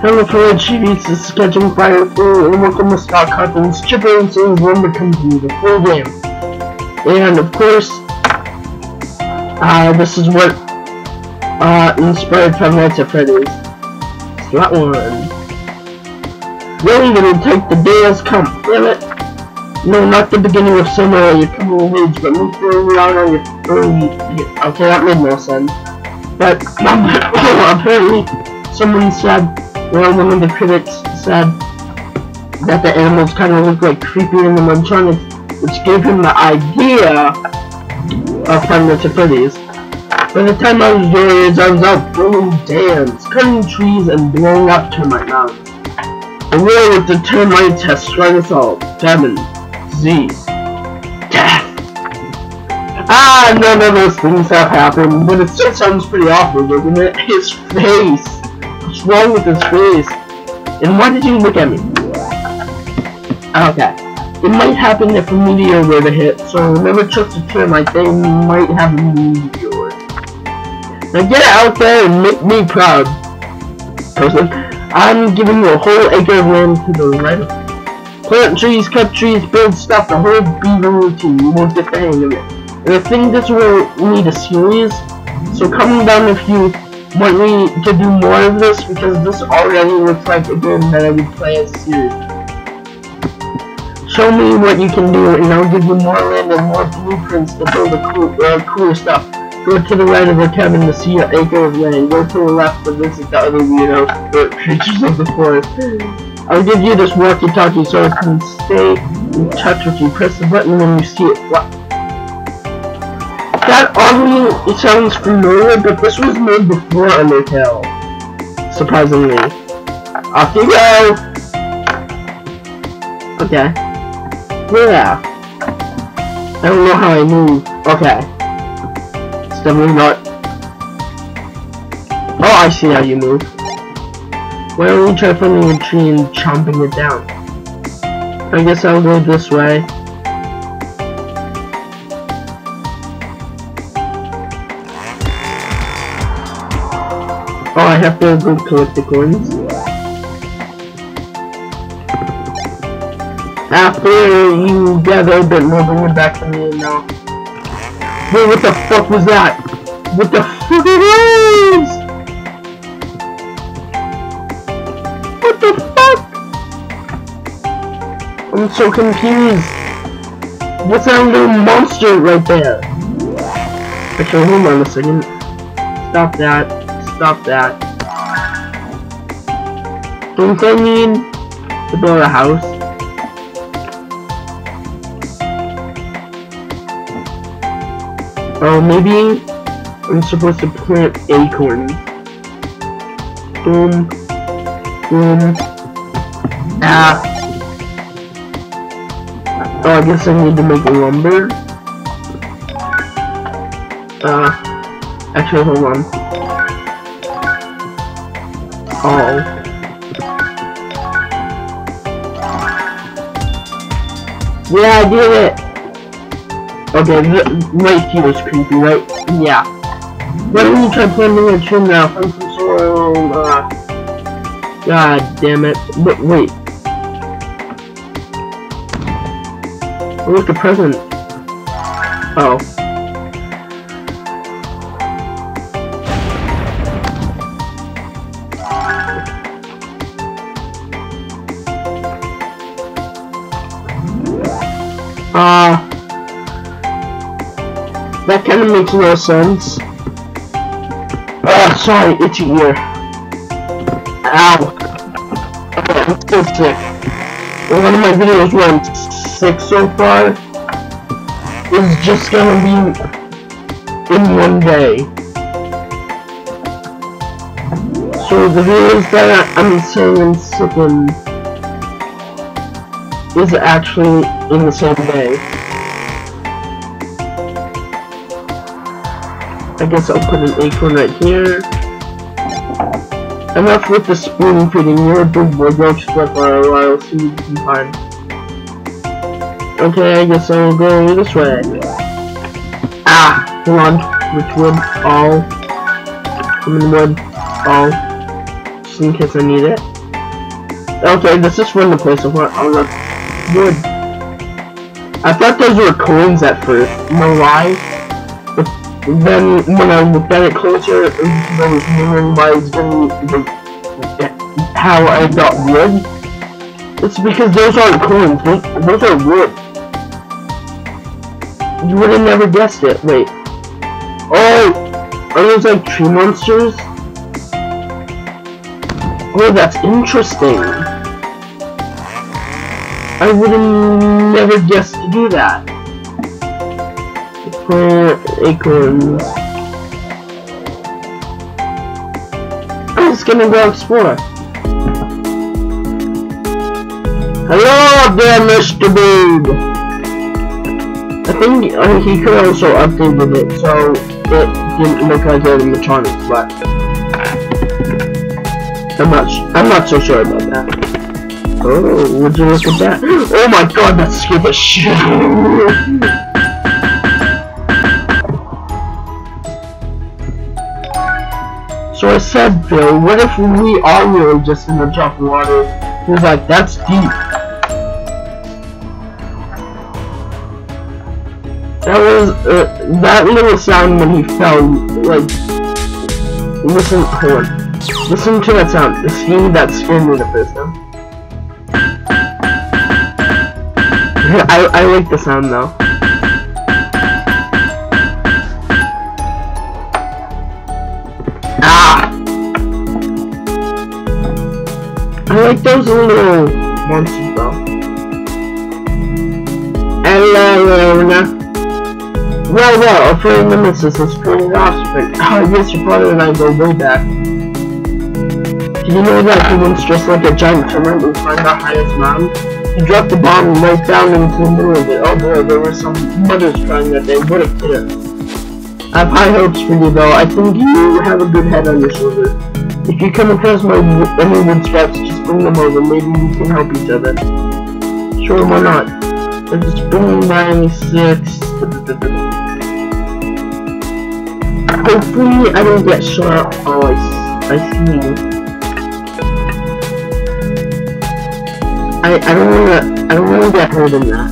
Hello fellow cheese, this is Catching Fire for and welcome to Scott Cawthon's Chipper and Sons Lumber Company, the full game. And of course, this is what inspired Five Nights at Freddy's. So that one. Really gonna take the day has come, damn it. No, not the beginning of summer or your coming of age, but me throwing around on your okay, that made no sense. But apparently someone said, well, one of the critics said that the animals kind of look like creepy in the Munchausen, which gave him the idea of Five Nights at Freddy's. By the time I was your age, I was out throwing dams, cutting trees, and blowing up termite mounds. The war with the termites has struck us all. Famine, disease, death. None of those things have happened, but it still sounds pretty awful, doesn't it? His face. What's wrong with his face? And why did you look at me? Okay. It might happen if a meteor were to hit, so never trust a termite, they might have a meteor. Now get out there and make me proud. Person, I'm giving you a whole acre of land to the right of it. Plant trees, cut trees, build stuff, the whole beaver routine, you won't get the hang of it. And I think this will need a series, so comment down if you want me to do more of this, because this already looks like a game that I would play as a series. Show me what you can do, and I'll give you more land and more blueprints to build cooler stuff. Go to the right of the cabin to see your acre of land. Go to the left to visit the other weirdo creatures of the forest. I'll give you this walkie-talkie so I can stay in touch with you. Press the button when you see it. What? That oddly, it sounds familiar, but this was made before Undertale. Surprisingly. Off you go! Okay. Yeah. I don't know how I move. Okay. It's definitely not. Oh, I see how you move. Why don't we try finding a tree and chomping it down? I guess I'll go this way. Oh, I have to go collect the coins. After you gather a bit more, bring it back to me now. Wait, what the fuck was that? What the fuck it is? What the fuck? I'm so confused. What's that little monster right there? Actually, hold on a second. Stop that. Stop that. Don't I need to build a house? Oh, maybe I'm supposed to plant acorns. Boom. Boom. Ah. Oh, I guess I need to make lumber. Actually, hold on. Oh. Yeah, I did it! Okay, right here is creepy, right? Yeah. Why don't you try planting a tree now? Find some soil, God damn it. But wait. Oh, look, a present. Oh. That kind of makes no sense. Sorry, itchy ear. Ow. Okay, I'm still sick. Well, one of my videos went 6 so far. Is just gonna be in one day. So the videos that I'm saying I'm sick in is actually in the same day. I guess I'll put an acorn right here. Enough with the spoon feeding. You're a big boy, don't you for a while, see what you can find. Okay, I guess I'll go this way. Ah! Hold on. Which wood? All. I'm in the wood. All. Just in case I need it. Okay, this is from the place of what? Oh, look. Wood. I thought those were coins at first. You know why? But then, when I looked at it closer, I was wondering why it's been, how I got wood. It's because those aren't coins. Those are wood. You would have never guessed it. Wait. Oh! Are those like tree monsters? Oh, that's interesting. I would have never guessed to do that. For acorns. I'm just gonna go explore. Hello there, Mr. Boob! I think he could also update it so it didn't look like animatronics, but I'm not so sure about that. Oh, would you look at that? Oh my god, that scared the shit out of me. So I said, Bill, what if we are really just in a drop of water? He was like, that's deep. That was, that little sound when he fell, like, listen to that sound, the scene that scared me the first time. I like the sound though. Ah! I like those little monsters though. Hello, Luna. Well, a friend of Nemesis is pretty offspring. I guess your father and I go way back. Did you know that he once dressed like a giant termite and climbed out high as mom? He dropped the bomb right down into the middle of it. Oh boy, there were some mothers crying that they would have killed him. I have high hopes for you though. I think you have a good head on your shoulders. If you come across any wood scraps, just bring them over. Maybe we can help each other. Sure, why not? But just bring by 6. Hopefully I don't get shot. Oh, I see. I don't wanna get hurt in that.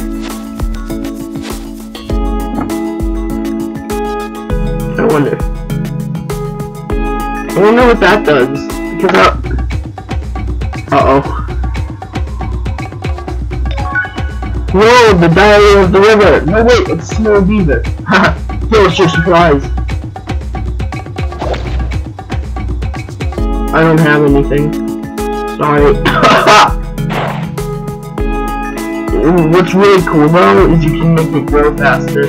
I wonder what that does, because uh-oh. Whoa, the Diary of the River! No wait, it's Snow Beaver. Haha, here's your surprise. I don't have anything. Sorry. What's really cool though is you can make it grow faster.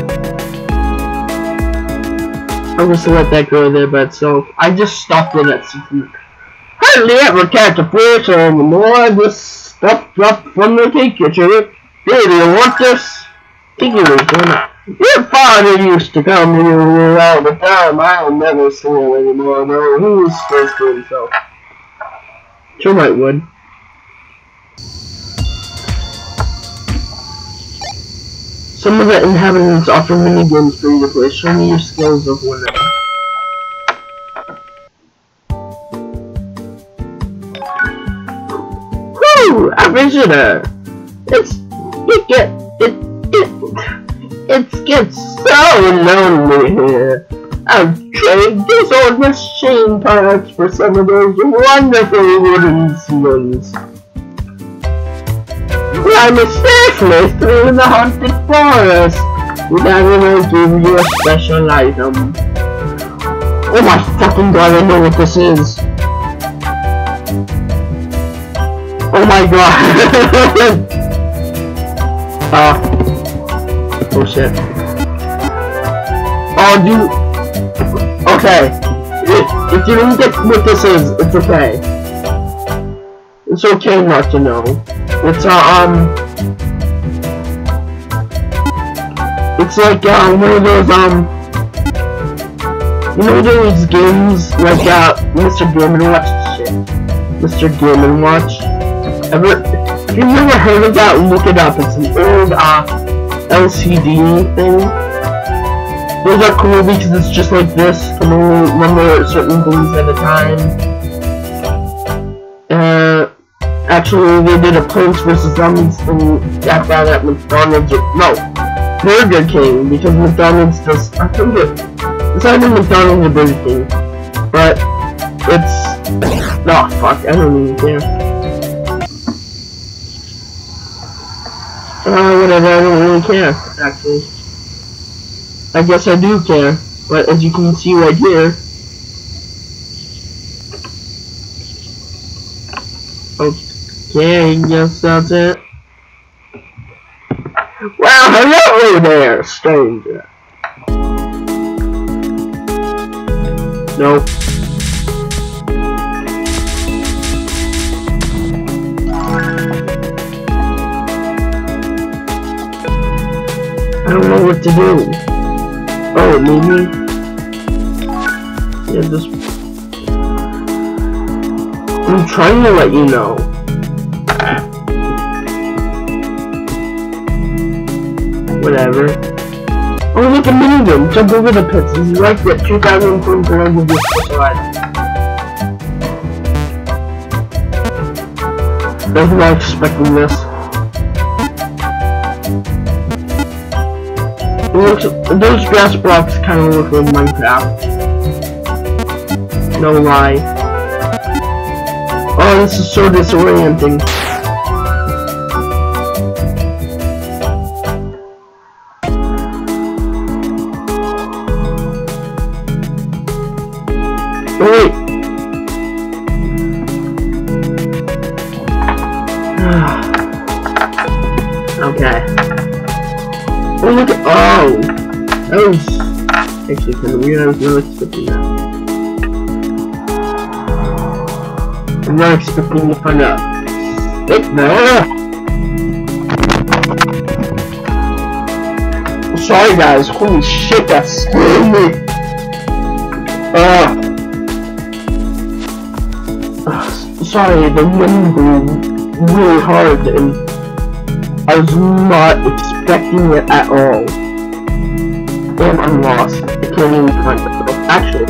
I'm just gonna let that grow there by itself. I just stopped it at 6. Hardly ever catch a fish anymore. This stuff dropped from the teacher. Hey, do you want this? Teacher was gonna. Your father used to come here all the time. I'll never see him anymore though. He's close to himself. Termite would. Some of the inhabitants offer minigames for you to play. Show me your skills of winning. Woo! A visitor! It gets so lonely here. I'll trade these old machine parts for some of those wonderful wooden ones. I'm safely through the haunted forest. Then I'll give you a special item. Oh my fucking god, I know what this is. Oh my god. Oh shit. Oh dude. Okay. If you don't get what this is, it's okay. It's okay not to know. It's it's like one of those you know those games like Mr. Game & Watch shit. Mr. Game & Watch. If you've never heard of that, look it up. It's an old LCD thing. Those are cool because it's just like this, can only remember certain things at a time. Actually, they did a Plants vs. Zombies thing at McDonald's. No, Burger King, because McDonald's does. I think it's either McDonald's or Burger King, but it's. No, fuck, I don't even care. Whatever, I don't really care, actually. I guess I do care, but as you can see right here. Okay, I guess that's it. Well, hello there, stranger. Nope. I don't know what to do. Oh, maybe. Yeah, just. I'm trying to let you know. Whatever. Oh, look, a minigun. Jump over the pits. This is like that 2000 coins will be a special item. I was not expecting this. It looks, those grass blocks kind of look like Minecraft. No lie. Oh, this is so disorienting. Oh, wait. Okay. Oh, look at. Oh! That was actually kind of weird. I was not expecting that. I'm not expecting to find out. Wait, no! Sorry, guys. Holy shit, that scared me! Sorry, the wind blew really hard and I was not expecting it at all. And I'm lost. I can't even find myself. Actually.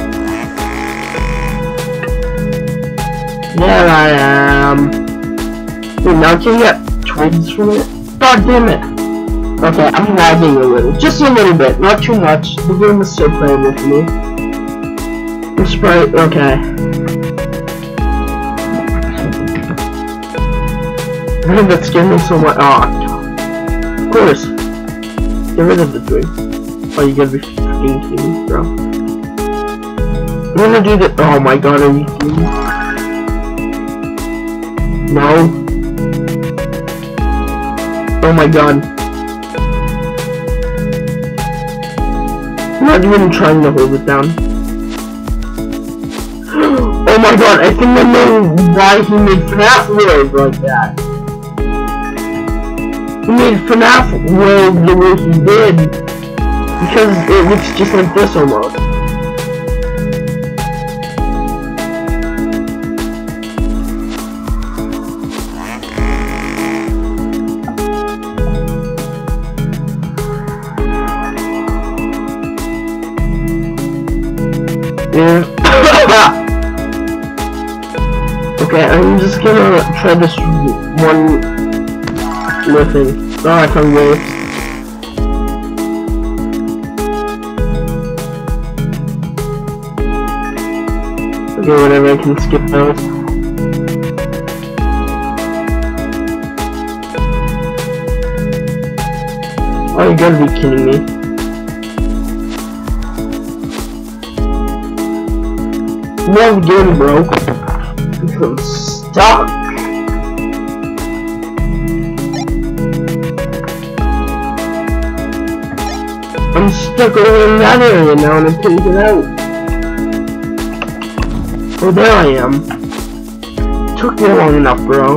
There I am. Wait, now can you get twigs from it? God damn it. Okay, I'm lagging a little. Just a little bit. Not too much. The game is still playable for me. I'm surprised. Okay. I think that's getting so much. Oh, of course. Get rid of the twig. Oh, you gotta be freaking kidding me, bro. I'm gonna do that. Oh my god, are you kidding me? No. Oh my god. I'm not even trying to hold it down. Oh my god, I think I know why he made FNAF world like that. He made FNAF world the way he did because it looks just like this almost. Yeah. Okay, I'm just gonna try this one more thing. Oh, I can't wait. Okay, whatever, I can skip those. Oh, you gotta be kidding me. More game, bro. I'm stuck. I'm stuck over in that area now and I can't get out. Oh, there I am. Took me long enough, bro.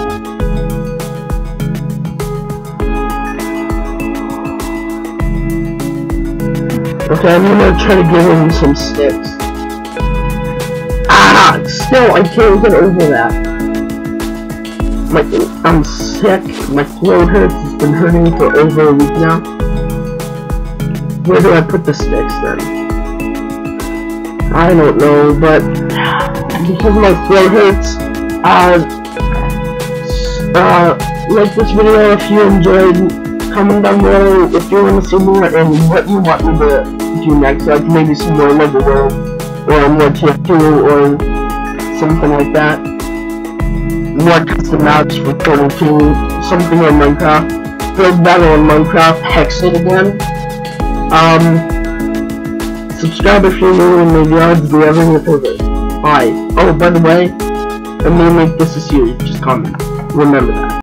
Okay, I'm gonna try to give him some sticks. Ah! Still, I can't get over that. I'm sick. My throat hurts. It's been hurting me for over a week now. Where do I put the sticks then? I don't know, but because my throat hurts, like this video if you enjoyed. Comment down below if you want to see more and what you want me to do next, like maybe some more Lego World or more TF2 or something like that. More custom maps for Portal 2, something on Minecraft. Build battle on Minecraft, Hex it again. Subscribe if you're new and leave your odds, do everything with it. Bye. Oh, by the way, if you make this is you, just comment. Remember that.